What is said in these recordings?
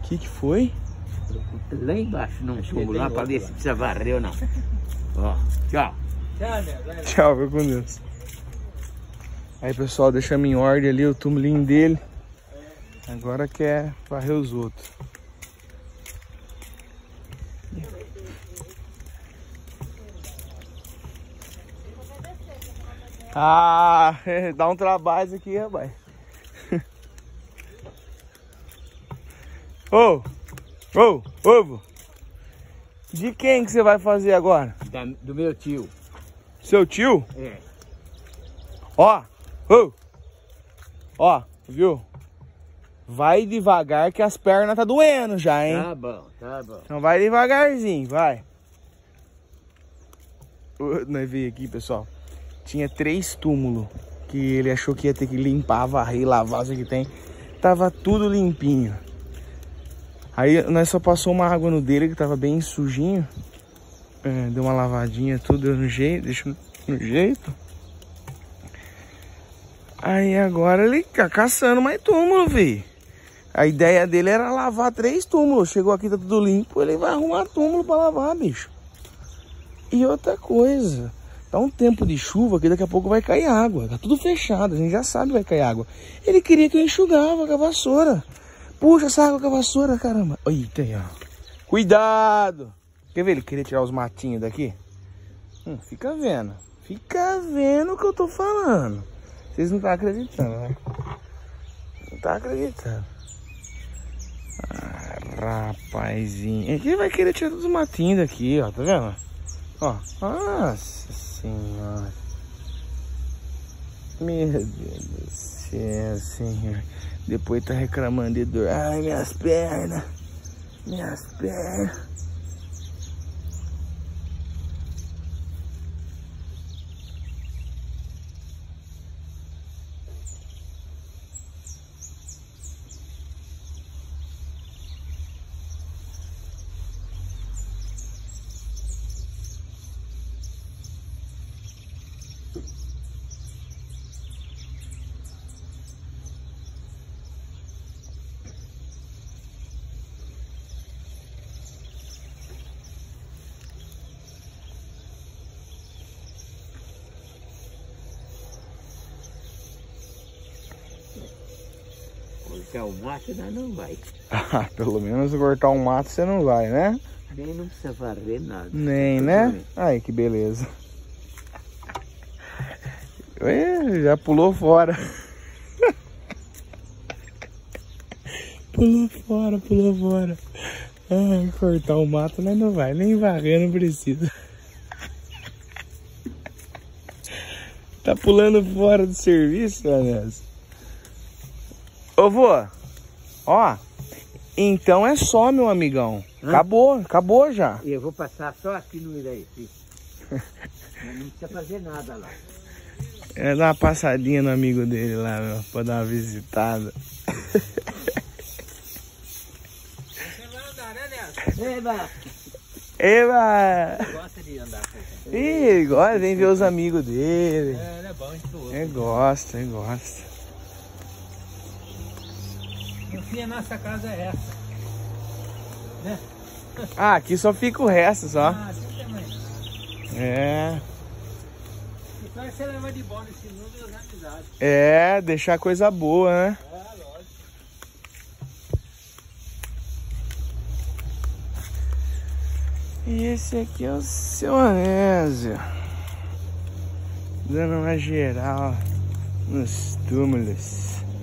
Que foi? Lá embaixo, não fumo lá pra ver se precisa varrer ou não. Ó, tchau. Tchau, fica com Deus. Aí, pessoal, deixamos em ordem ali o tumulinho dele. Agora quer varrer os outros. Ah, dá um trabalho isso aqui, rapaz. Ovo. De quem que você vai fazer agora? Do meu tio. Seu tio? É. Ó, viu? Vai devagar que as pernas tá doendo já, hein? Tá bom. Então vai devagarzinho, vai. Nós veio aqui, pessoal. Tinha 3 túmulos que ele achou que ia ter que limpar, varrer, lavar, isso que tem. Tava tudo limpinho. Aí nós só passou uma água no dele que tava bem sujinho. Deu uma lavadinha, tudo deu no jeito, deixou no jeito. Aí agora ele tá caçando mais túmulo, vi. A ideia dele era lavar 3 túmulos. Chegou aqui, tá tudo limpo, ele vai arrumar túmulo pra lavar, bicho. E outra coisa, tá um tempo de chuva que daqui a pouco vai cair água. Tá tudo fechado, a gente já sabe que vai cair água. Ele queria que eu enxugava com a vassoura. Puxa essa água com a vassoura, caramba. Eita aí, ó. Cuidado. Quer ver ele querer tirar os matinhos daqui? Fica vendo. Fica vendo o que eu tô falando. Vocês não estão acreditando, né? Não tá acreditando. Ah, rapazinho. Ele vai querer tirar todos os matinhos daqui, ó. Tá vendo? Ó. Nossa senhora. Meu Deus do céu, senhor. Depois tá reclamando de dor. Ai, minhas pernas. Cortar o mato ainda não vai. Ah, pelo menos cortar um mato você não vai, né? Nem não precisa varrer nada. Nem, né? Ai, que beleza. Já pulou fora. Pulou fora. Ai, cortar o mato mas não vai, nem varrer não precisa. Tá pulando fora do serviço, Vanessa. Ô, vô, ó, então é só, meu amigão. Acabou já. E eu vou passar só aqui no Iraí. Não precisa fazer nada lá. É dar uma passadinha no amigo dele lá, meu, pra dar uma visitada. Você vai andar, né, Nelson? Eba! Gosta de andar com ele. Ih, agora vem ver os amigos dele. Ele é bom, a gente ouve. Ele gosta. No fim, a nossa casa é essa. Né? Ah, aqui só fica o resto, só. Ah, assim também. É. Então você leva de bom nesse mundo das amizades. É, deixar coisa boa, né? É, lógico. E esse aqui é o seu Anésio. Dando uma geral nos túmulos.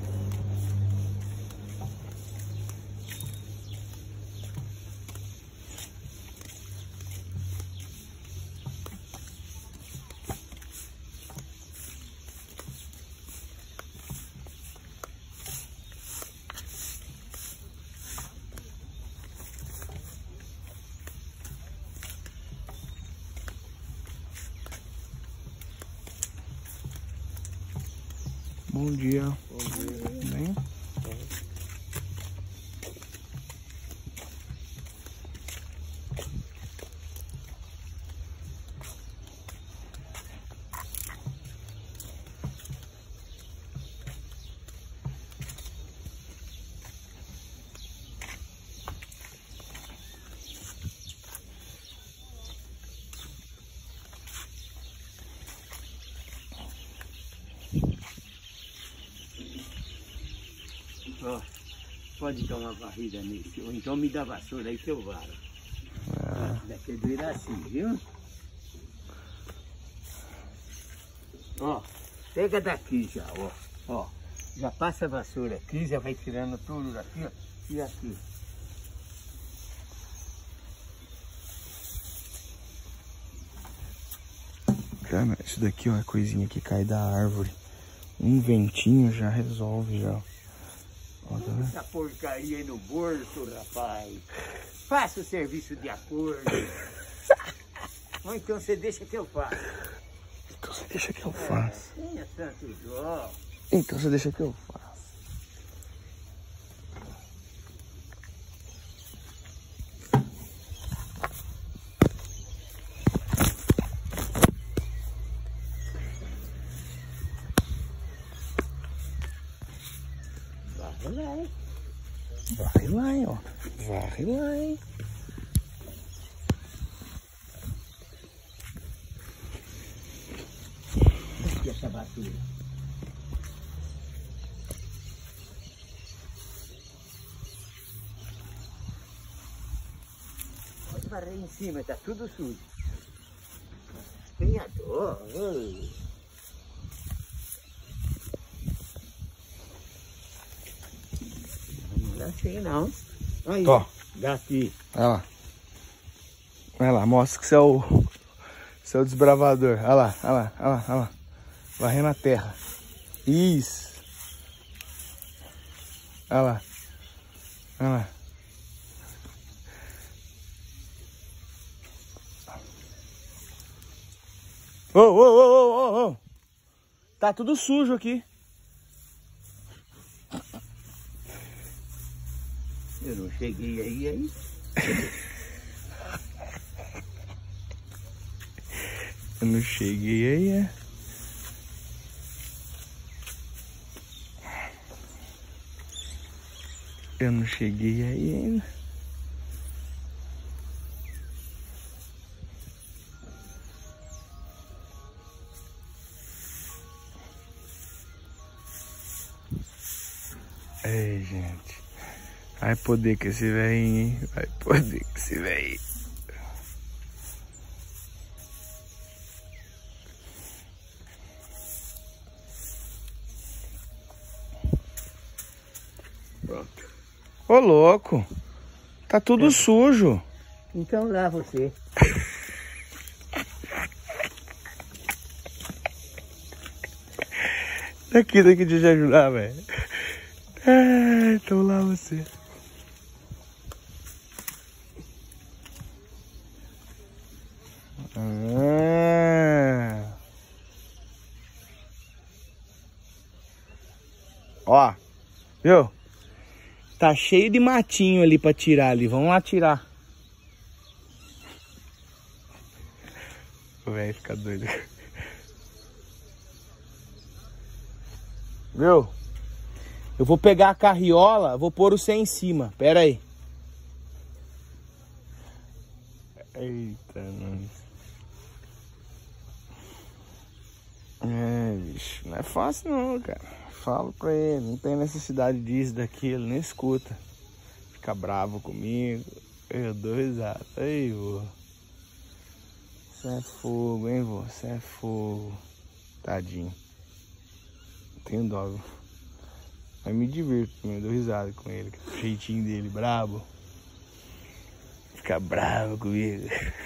Bom dia. Bem? pode dar uma varrida nesse. Ou então me dá vassoura aí que eu varo. Daqui do Iraci, viu? Ó, pega daqui já, ó. Ó, já passa a vassoura aqui, já vai tirando tudo daqui, ó. E aqui. Cara, isso daqui, ó, é coisinha que cai da árvore. Um ventinho já resolve, já. Ó, tá vendo? Essa porcaria aí no bolso, rapaz. Faça o serviço de acordo. Ou então você deixa que eu faço. Então você deixa que eu faço. Tenha santo Jó. Então você deixa que eu faço. Vai lá, hein? Vai lá, hein, ó. Vai lá, hein. Aqui essa vassoura. Pode varrer em cima, tá tudo sujo. Tenha dó. Não dá assim não. Aí, Ó. daqui. Olha lá. Vai lá, mostra que você é o seu desbravador. Olha lá, olha lá, olha lá, olha lá. Varrendo a terra. Isso. Olha lá. Olha lá. Ô, ô, ô, ô, ô, ô. Tá tudo sujo aqui. Eu não cheguei aí. Eu não cheguei aí, é. Eu não cheguei aí ainda. Ei, gente. Vai poder que esse velhinho, hein? Vai poder que esse velhinho. Pronto. Ô, louco. Tá tudo sujo. Então lá você. Daqui de te ajudar, velho. Então lá você. Ó, viu? Tá cheio de matinho ali pra tirar ali. Vamos lá tirar. O velho fica doido. Viu? Eu vou pegar a carriola, vou pôr o C em cima. Pera aí. Eita, nós. Bicho, não é fácil não, cara. Falo pra ele, não tem necessidade disso, daquilo, nem escuta. Fica bravo comigo. Eu dou risada. Aí, vô. Você é fogo, hein, vô? Você é fogo. Tadinho. Não tenho dó, viu? Mas me divirto, eu dou risada com ele. O jeitinho dele, brabo. Fica bravo comigo.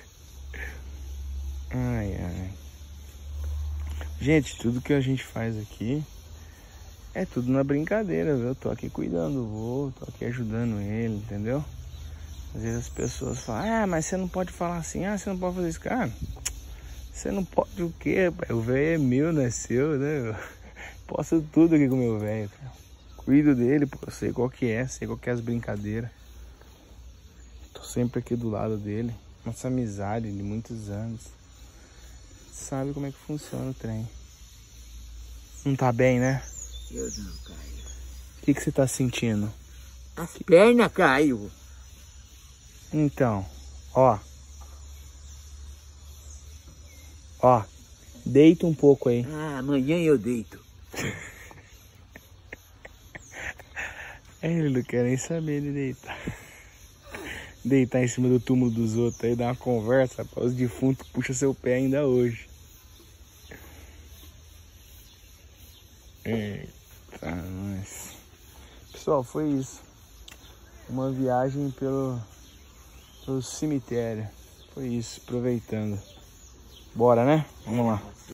Ai, ai. Gente, tudo que a gente faz aqui é tudo na brincadeira, viu? Eu tô aqui cuidando do vô, tô aqui ajudando ele, entendeu? Às vezes as pessoas falam, mas você não pode falar assim, você não pode fazer isso. Cara, você não pode o quê, pai? O velho é meu, não é seu, né? Eu posso tudo aqui com o meu velho, cara. Cuido dele, pô, eu sei qual que é as brincadeiras. Tô sempre aqui do lado dele. Nossa amizade de muitos anos. Sabe como é que funciona o trem. Não tá bem, né? Eu não, Caio. O que você tá sentindo? As pernas, Caio. Então, ó. Ó, deita um pouco aí. Amanhã eu deito. Ele não quer nem saber de deitar. Deitar em cima do túmulo dos outros aí, dar uma conversa, rapaz. Os defuntos puxam seu pé ainda hoje. Eita, nós. Pessoal, foi isso. Uma viagem pelo cemitério. Foi isso, aproveitando. Bora, né? Vamos lá.